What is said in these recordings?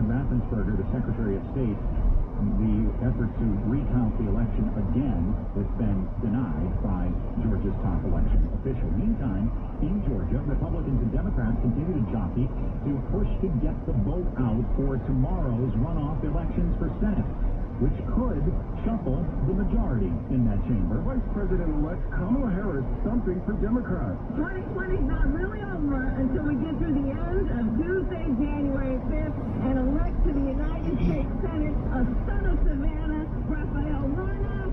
John Raffensperger, the Secretary of State, the effort to recount the election again has been denied by Georgia's top election official. Meantime, in Georgia, Republicans and Democrats continue to jockey to push to get the vote out for tomorrow's runoff elections for Senate, which could shuffle the majority in that chamber. Vice President-elect Kamala Harris stumping for Democrats. 2020 is not really over until we get through the end of Tuesday, January 5th, and elect to the United States Senate a son of Savannah, Raphael Warnock,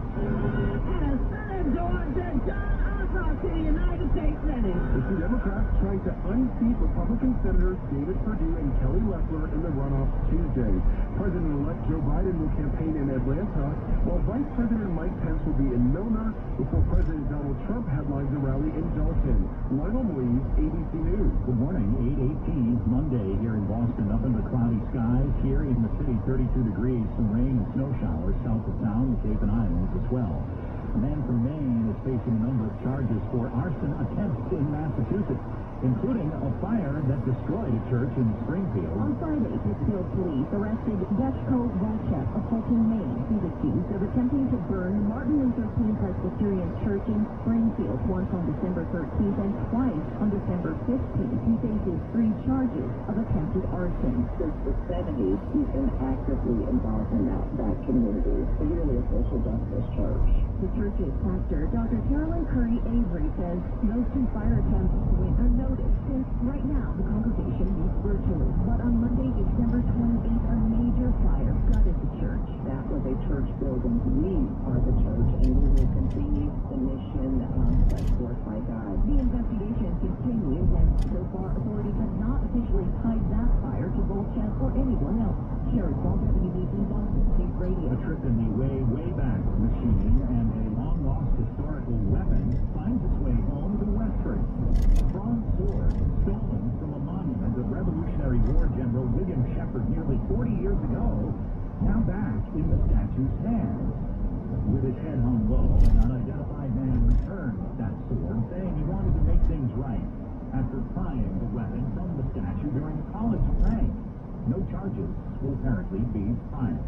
and a son of Georgia, John Ossoff, to the United States Senate. The two Democrats trying to unseat Republican Senators David Perdue and Kelly Loeffler in the runoff Tuesday. President-elect Joe Biden will campaign in Atlanta, while Vice President Mike Pence will be in Milner before President Donald Trump headlines a rally in Dalton. Lionel Moise, ABC News. Good morning, 8:18 Monday here in Boston. Up in the cloudy skies. Here in the city, 32 degrees. Some rain and snow showers south of town, the Cape and Islands as well. A man from Maine is facing a number of charges for arson attempts in Massachusetts, including a fire that destroyed a church in Springfield. On Friday, Pittsfield police arrested Dutchko Walchuk of Fulton, Maine. He's accused of attempting to burn Martin Luther King Presbyterian Church in Springfield, once on December 13th and twice on December 15th. He faces 3 charges of attempted arson. Since the 70s, he's been actively involved in that community. It's really a social justice church. The church's pastor, Dr. Carolyn Curry Avery, says those 2 fire attempts went unnoticed since right now the congregation meets virtually. But on Monday, December 28th, a major fire gutted the church. That was a church building. We are the church, and we will continue the mission set forth by God. The investigation continues, and so far authorities have not officially tied that fire to Volchek or anyone else. Sherry Ball, WBC Boston News Radio. A trip in the way back machine and a long-lost historical weapon finds its way home to Westford. A bronze sword stolen from a monument of Revolutionary War General William Shepard nearly 40 years ago, now back in the statue's hands. With his head hung low, an unidentified man returned that sword, saying he wanted to make things right after prying the weapon from the statue during a college prank. No charges will apparently be filed.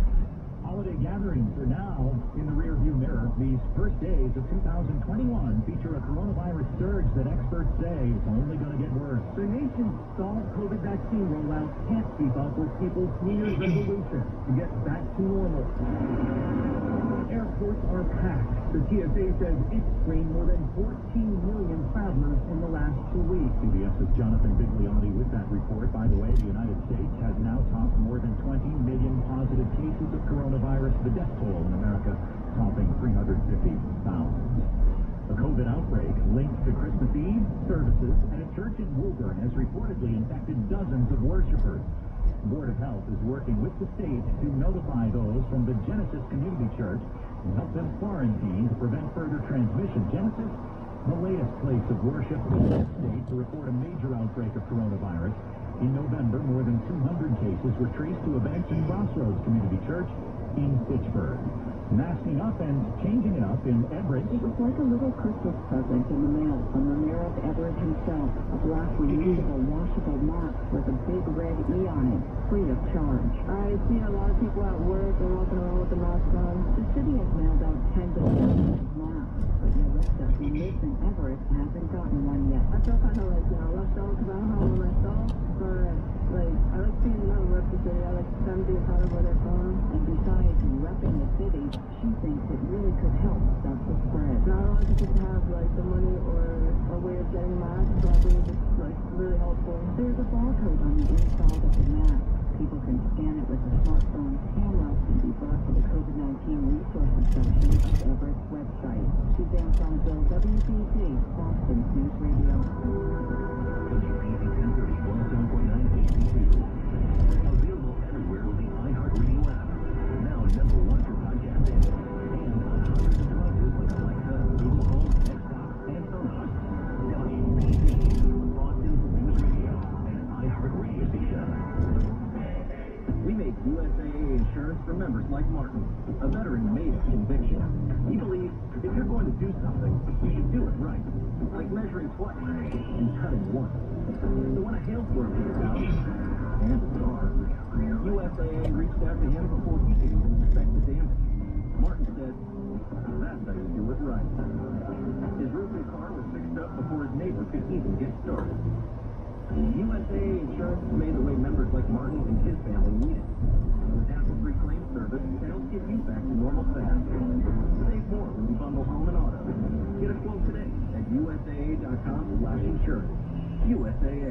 Holiday gatherings are now in the rearview mirror. These first days of 2021 feature a coronavirus surge that experts say is only going to get worse. The nation's stalled COVID vaccine rollout can't keep up with people's New Year's resolution to get back to normal. Airports are packed. The TSA says it's screened more than 14 million travelers in the last 2 weeks. CBS's Jonathan Bigliotti with that report. By the way, the United States has now topped more than 20 million positive cases of coronavirus. The death toll in America topping 350,000. A COVID outbreak linked to Christmas Eve services at a church in Woburn has reportedly infected dozens of worshipers. The Board of Health is working with the state to notify those from the Genesis Community Church and help them quarantine to prevent further transmission. Genesis, the latest place of worship in the state to report a major outbreak of coronavirus. In November, more than 200 cases were traced to a Benson Crossroads Community Church in Fitchburg. Masking up and changing it up in Everett. It was like a little Christmas present in the mail from the mayor of Everett himself. A black reusable, washable mask with a big red E on it, free of charge. I see a lot of people at work are walking around with the mask on. The city has mailed out tens of thousands of masks, but Melissa, who lives in Everett, hasn't gotten one yet. I feel kind of like, left out because I don't have one myself, but I like seeing them rep the city. I like them being proud of where they're from. And besides repping the city, she thinks it really could help stop the spread. Not a lot of people have the money or a way of getting masks, so I think it's really helpful. There's a barcode on the inside of the mask. People can scan it with a smartphone camera and be brought to the COVID-19 resources section of Everett's website. Suzanne Fonville, WBC, Boston News Radio. WBC 1030, 107.9 ABC2. Available everywhere with the iHeartRadio app. Now #1 for podcasting. And on hundreds of devices like Alexa, Google Home, Xbox, and Sonos. WBC, Boston's News Radio and iHeartRadio station. We make USAA insurance for members like Martin, a veteran made of conviction. He believes if you're going to do something, you should do it right. Like measuring twice and cutting once. So when a hailstorm hits out and a car, out to him before he could even inspect the damage. Martin said, "That's how you do it right." His roofing car was fixed up before his neighbor could even get started. USA Insurance has made the way members like Martin and his family need it. With hassle-free claim service, it helps get you back to normal fast. Save more when you bundle home and auto. Get a quote today at USAA.com/insurance. USAA.